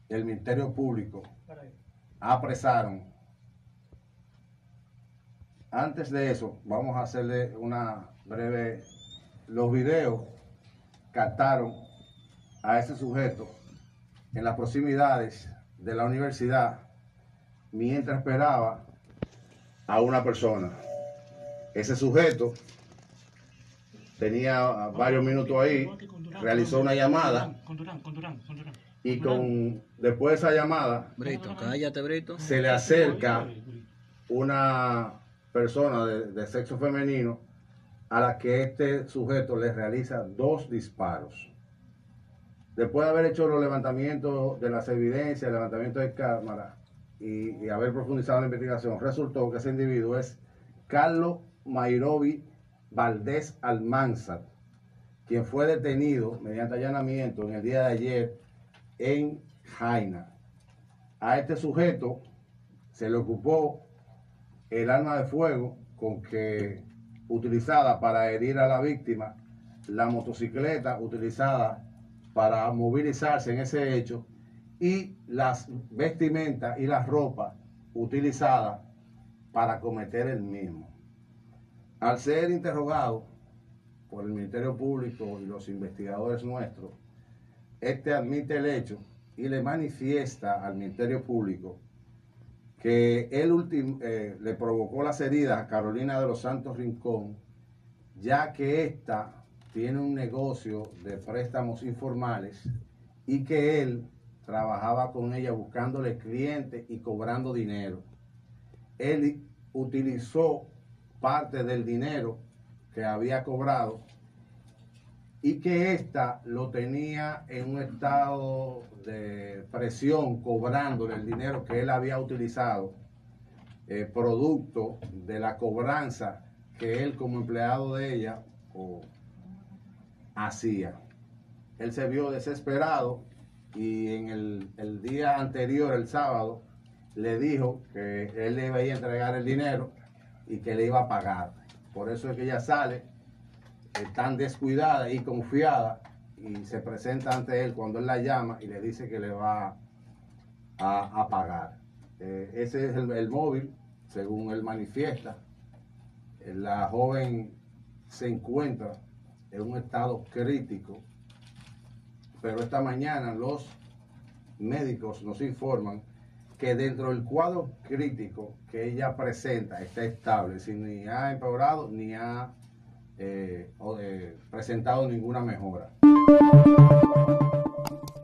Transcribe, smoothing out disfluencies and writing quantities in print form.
el Ministerio Público apresaron. Antes de eso, vamos a hacerle una breve... Los videos captaron a ese sujeto en las proximidades de la universidad mientras esperaba a una persona. Ese sujeto tenía varios minutos ahí, realizó una llamada y después de esa llamada se le acerca una persona de sexo femenino a la que este sujeto le realiza 2 disparos. Después de haber hecho los levantamientos de las evidencias, el levantamiento de cámara y haber profundizado en la investigación, resultó que ese individuo es Carlos Mayrovi Valdés Almanzar, quien fue detenido mediante allanamiento en el día de ayer en Jaina. A este sujeto se le ocupó el arma de fuego utilizada para herir a la víctima, la motocicleta utilizada para movilizarse en ese hecho y las vestimentas y las ropas utilizadas para cometer el mismo. Al ser interrogado por el Ministerio Público y los investigadores nuestros, este admite el hecho y le manifiesta al Ministerio Público que él le provocó las heridas a Carolina de los Santos Rincón, ya que ésta tiene un negocio de préstamos informales y que él trabajaba con ella buscándole clientes y cobrando dinero. Él utilizó parte del dinero que había cobrado y que ésta lo tenía en un estado de presión, cobrándole el dinero que él había utilizado, producto de la cobranza que él como empleado de ella hacía. Él se vio desesperado y en el día anterior, el sábado, le dijo que él le iba a ir a entregar el dinero y que le iba a pagar. Por eso es que ella sale tan descuidada y confiada y se presenta ante él cuando él la llama y le dice que le va a pagar. Ese es el móvil, según él manifiesta. La joven se encuentra en un estado crítico, pero esta mañana los médicos nos informan que dentro del cuadro crítico que ella presenta está estable, sin ni ha empeorado ni ha presentado ninguna mejora.